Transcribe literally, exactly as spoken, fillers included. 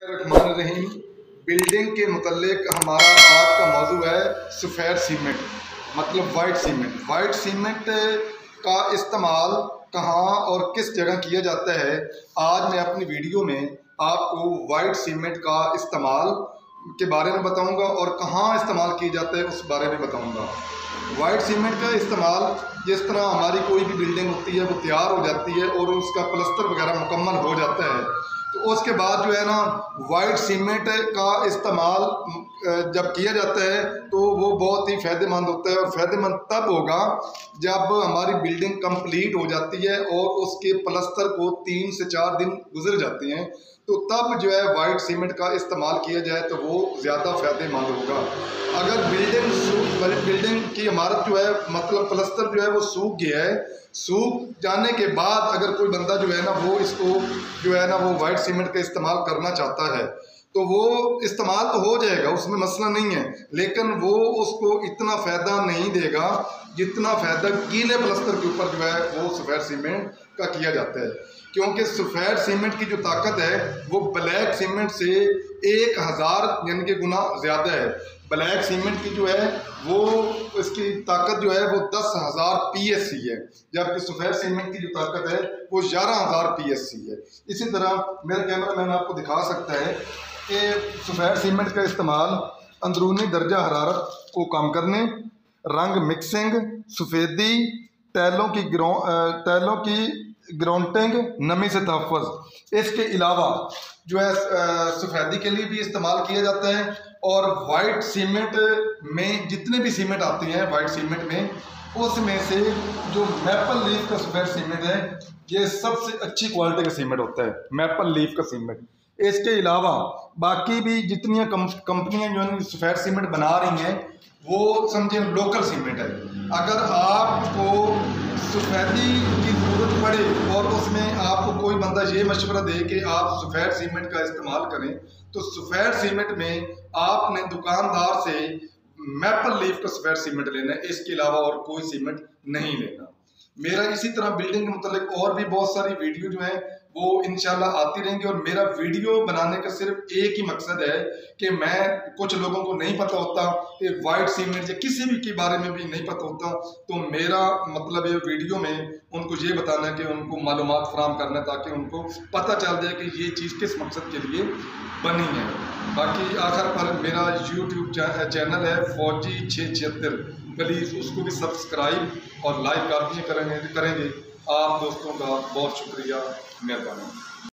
Rahman building के मुतल्लिक हमारा आज का मौजू है सफ़ेद सीमेंट, मतलब वाइट सीमेंट। वाइट सीमेंट का इस्तेमाल कहाँ और किस जगह किया जाता है, आज मैं अपनी वीडियो में आपको वाइट सीमेंट का इस्तेमाल के बारे में बताऊंगा और कहाँ इस्तेमाल किया जाता है उस बारे में बताऊंगा। वाइट सीमेंट का इस्तेमाल जिस तरह हमारी कोई भी बिल्डिंग होती है वो तैयार हो जाती है और उसका प्लस्तर वगैरह मुकम्मल हो जाता है, तो उसके बाद जो है ना वाइट सीमेंट का इस्तेमाल जब किया जाता है तो वो बहुत ही फ़ायदेमंद होता है। और फ़ायदेमंद तब होगा जब हमारी बिल्डिंग कंप्लीट हो जाती है और उसके प्लस्तर को तीन से चार दिन गुजर जाते हैं, तो तब जो है वाइट सीमेंट का इस्तेमाल किया जाए तो वो ज़्यादा फ़ायदेमंद होगा। अगर बिल्डिंग सूख बिल्डिंग की इमारत जो है मतलब प्लस्तर जो है वो सूख गया है, सूख जाने के बाद अगर कोई बंदा जो है ना वो इसको जो है ना वो वाइट सीमेंट का इस्तेमाल करना चाहता है तो वो इस्तेमाल तो हो जाएगा, उसमें मसला नहीं है, लेकिन वो उसको इतना फ़ायदा नहीं देगा जितना फ़ायदा गीले प्लस्तर के ऊपर जो है वो सफ़ेद सीमेंट का किया जाता है। क्योंकि सफ़ेद सीमेंट की जो ताकत है वो ब्लैक सीमेंट से एक हज़ार यानी कि गुना ज़्यादा है। ब्लैक सीमेंट की जो है वो इसकी ताकत जो है वो दस हज़ार पी एस सी है, जबकि सफ़ेद सीमेंट की जो ताकत है वो ग्यारह हज़ार पी एस सी है। इसी तरह मेरा कैमरा मैन आपको दिखा सकता है कि सफ़ेद सीमेंट का इस्तेमाल अंदरूनी दर्जा हरारत को कम करने, रंग मिक्सिंग, सफ़ेदी, टैलों की ग्रो टैलों की ग्राउंटिंग, नमी से तहफ़्फ़ुज़, इसके अलावा जो है सफ़ेदी के लिए भी इस्तेमाल किया जाता है। और वाइट सीमेंट में जितने भी सीमेंट आते हैं वाइट सीमेंट में, उसमें से जो मैपल लीफ का सफ़ेद सीमेंट है ये सबसे अच्छी क्वालिटी का सीमेंट होता है, मैपल लीफ का सीमेंट। इसके अलावा बाकी भी जितनी कंपनियां जो सफ़ेद सीमेंट बना रही हैं वो समझे लोकल सीमेंट है। अगर आपको सफ़ेदी की ज़रूरत पड़े और उसमें आपको कोई बंदा ये मशवरा दे कि आप सफ़ेद सीमेंट का इस्तेमाल करें, तो सफ़ेद सीमेंट में आपने दुकानदार से मैपल लीफ का सफ़ेद सीमेंट लेना है, इसके अलावा और कोई सीमेंट नहीं लेना। मेरा इसी तरह बिल्डिंग के मतलब और भी बहुत सारी वीडियो जो है वो इंशाल्लाह आती रहेंगी। और मेरा वीडियो बनाने का सिर्फ एक ही मकसद है कि मैं कुछ लोगों को नहीं पता होता कि वाइट सीमेंट या किसी भी के बारे में भी नहीं पता होता, तो मेरा मतलब ये वीडियो में उनको ये बताना है कि उनको मालूमात फराहम करना है ताकि उनको पता चल जाए कि ये चीज़ किस मकसद के लिए बनी है। बाकी आखिर पर मेरा यूट्यूब चैनल है फौजी छः छिहत्तर, प्लीज़ उसको भी सब्सक्राइब और लाइक कर दिए करेंगे करेंगे आप दोस्तों का बहुत शुक्रिया, मेहरबानी।